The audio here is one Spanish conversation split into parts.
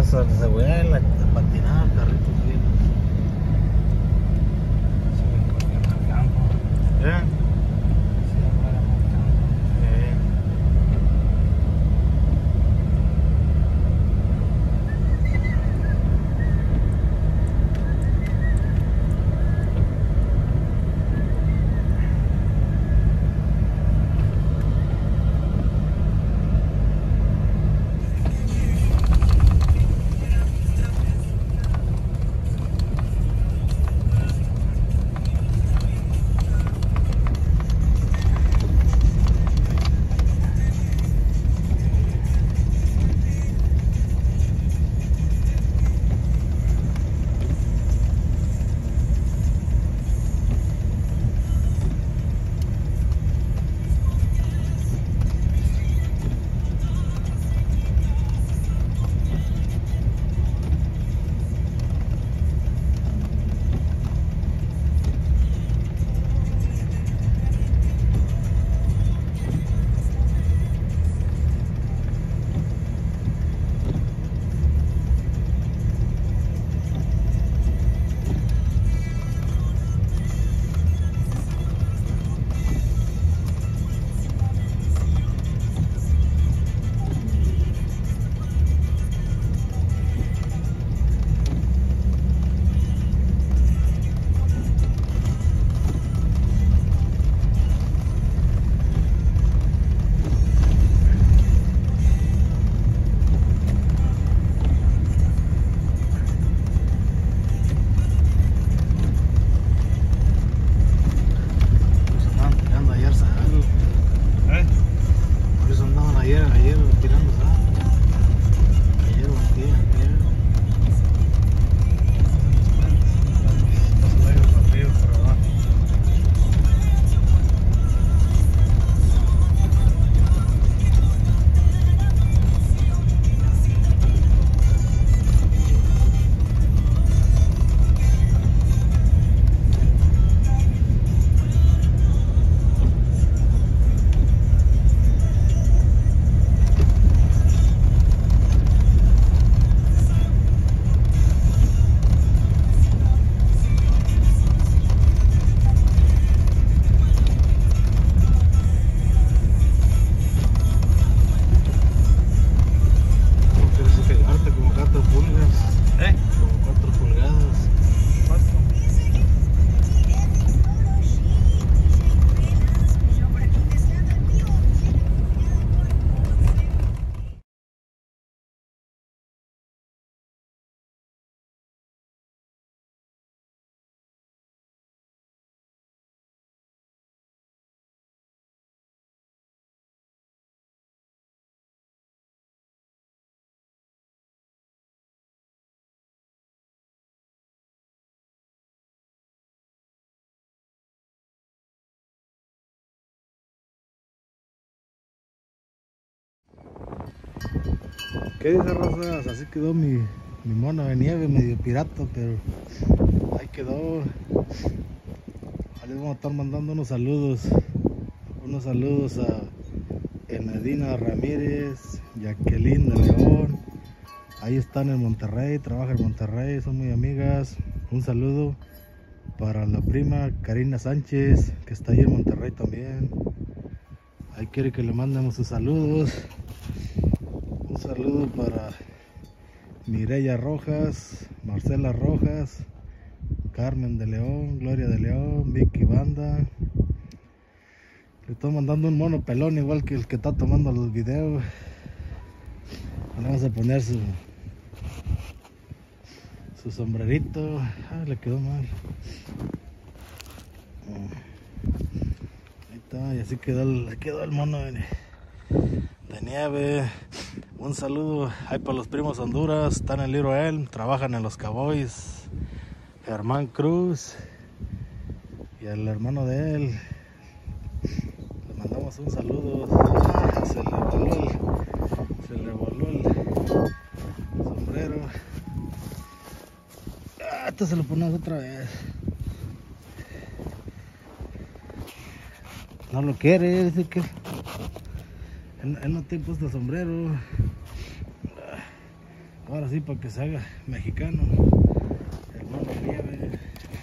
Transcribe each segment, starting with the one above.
más se voy a patinar, carritos bien. Sí, porque en el campo. ¿Eh? Sí, en el campo. Ayer tirando sal. Ayer o antier. Los labios arriba por abajo. Como 4 pulgadas. Como 4 pulgadas. ¿Qué dice, razas? Así quedó mi mono de nieve, medio pirata, pero ahí quedó. Ahí les vamos a estar mandando unos saludos a Enedina Ramírez, Jacqueline de León. Ahí están en Monterrey, trabajan en Monterrey, son muy amigas. Un saludo para la prima Karina Sánchez, que está ahí en Monterrey también. Ahí quiere que le mandemos sus saludos. Un saludo para Mireya Rojas, Marcela Rojas, Carmen de León, Gloria de León, Vicky Banda. Le estoy mandando un mono pelón igual que el que está tomando los videos. Le vamos a poner su sombrerito. Ah, le quedó mal. Ahí está, y así quedó el mono de nieve. Un saludo ahí para los primos Honduras, están en Little Elm, trabajan en los Cowboys. Germán Cruz y al hermano de él. Le mandamos un saludo. Ah, se le voló el sombrero. Ah, esto se lo ponemos otra vez. No lo quiere, dice que él no tiene puesto el sombrero. Ahora sí, para que se haga mexicano. El mono de nieve.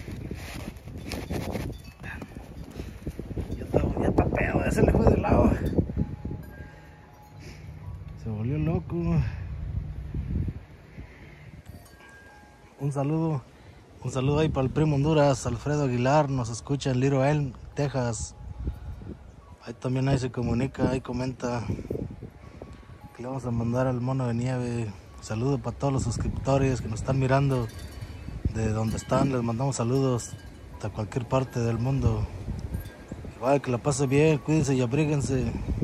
Ya está pedo, ya se le fue de lado. Se volvió loco. Un saludo ahí para el primo Honduras, Alfredo Aguilar, nos escucha en Little Elm, Texas. Ahí también ahí se comunica, ahí comenta que le vamos a mandar al mono de nieve. Saludo para todos los suscriptores que nos están mirando de donde están, les mandamos saludos de cualquier parte del mundo. Igual que la pase bien, cuídense y abríguense.